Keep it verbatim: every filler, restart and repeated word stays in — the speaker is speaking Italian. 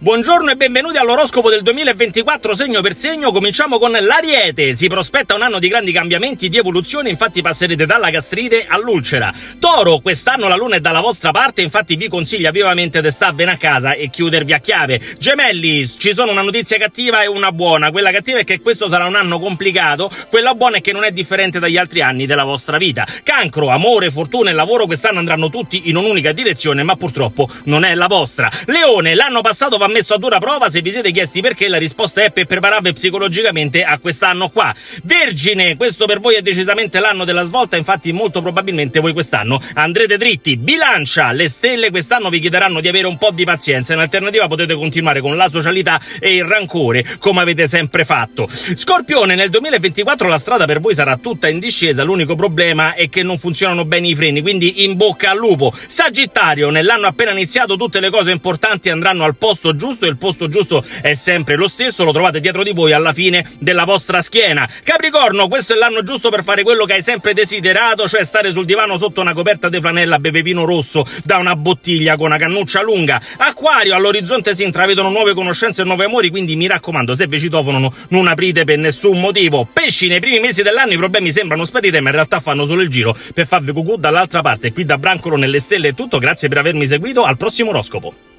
Buongiorno e benvenuti all'oroscopo del duemilaventiquattro segno per segno. Cominciamo con l'Ariete. Si prospetta un anno di grandi cambiamenti, di evoluzione, infatti passerete dalla gastrite all'ulcera. Toro, quest'anno la luna è dalla vostra parte, infatti vi consiglia vivamente di starvene a casa e chiudervi a chiave. Gemelli, ci sono una notizia cattiva e una buona. Quella cattiva è che questo sarà un anno complicato, quella buona è che non è differente dagli altri anni della vostra vita. Cancro, amore, fortuna e lavoro quest'anno andranno tutti in un'unica direzione, ma purtroppo non è la vostra. Leone, l'anno passato va messo a dura prova, se vi siete chiesti perché la risposta è per prepararvi psicologicamente a quest'anno qua. Vergine, questo per voi è decisamente l'anno della svolta, infatti molto probabilmente voi quest'anno andrete dritti. Bilancia, le stelle quest'anno vi chiederanno di avere un po' di pazienza, in alternativa potete continuare con la socialità e il rancore come avete sempre fatto. Scorpione, nel duemilaventiquattro la strada per voi sarà tutta in discesa, l'unico problema è che non funzionano bene i freni, quindi in bocca al lupo. Sagittario, nell'anno appena iniziato tutte le cose importanti andranno al posto giusto e il posto giusto è sempre lo stesso, lo trovate dietro di voi alla fine della vostra schiena. Capricorno, questo è l'anno giusto per fare quello che hai sempre desiderato, cioè stare sul divano sotto una coperta di flanella a bere vino rosso da una bottiglia con una cannuccia lunga. Acquario, all'orizzonte si intravedono nuove conoscenze e nuovi amori, quindi mi raccomando, se vi citofonano non aprite per nessun motivo. Pesci, nei primi mesi dell'anno i problemi sembrano sparire, ma in realtà fanno solo il giro per farvi cucù dall'altra parte. Qui da Brancolo nelle stelle è tutto, grazie per avermi seguito, al prossimo oroscopo.